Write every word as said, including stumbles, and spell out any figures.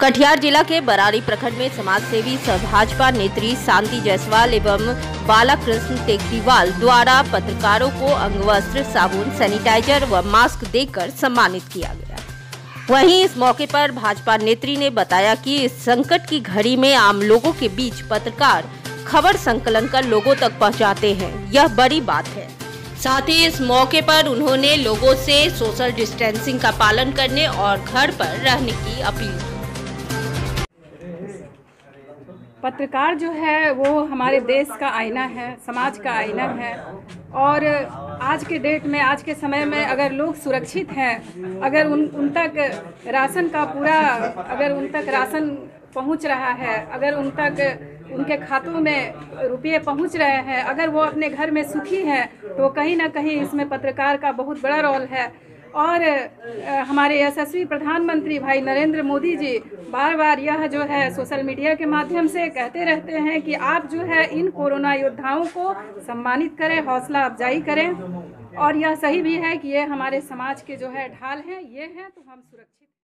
कटिहार जिला के बरारी प्रखंड में समाज सेवी सह भाजपा नेत्री शांति जायसवाल एवं बालाकृष्ण टेकरीवाल द्वारा पत्रकारों को अंगवस्त्र, साबुन, सैनिटाइजर व मास्क देकर सम्मानित किया गया। वहीं इस मौके पर भाजपा नेत्री ने बताया कि इस संकट की घड़ी में आम लोगों के बीच पत्रकार खबर संकलन कर लोगों तक पहुंचाते हैं, यह बड़ी बात है। साथ ही इस मौके पर उन्होंने लोगों से सोशल डिस्टेंसिंग का पालन करने और घर पर रहने की अपील की। पत्रकार जो है वो हमारे देश का आईना है, समाज का आईना है। और आज के डेट में, आज के समय में अगर लोग सुरक्षित हैं, अगर उन उन तक राशन का पूरा अगर उन तक राशन पहुंच रहा है, अगर उन तक उनके खातों में रुपये पहुंच रहे हैं, अगर वो अपने घर में सुखी हैं, तो कहीं ना कहीं इसमें पत्रकार का बहुत बड़ा रोल है। और हमारे यशस्वी प्रधानमंत्री भाई नरेंद्र मोदी जी बार बार यह जो है सोशल मीडिया के माध्यम से कहते रहते हैं कि आप जो है इन कोरोना योद्धाओं को सम्मानित करें, हौसला अफजाई करें। और यह सही भी है कि ये हमारे समाज के जो है ढाल हैं, ये हैं, तो हम सुरक्षित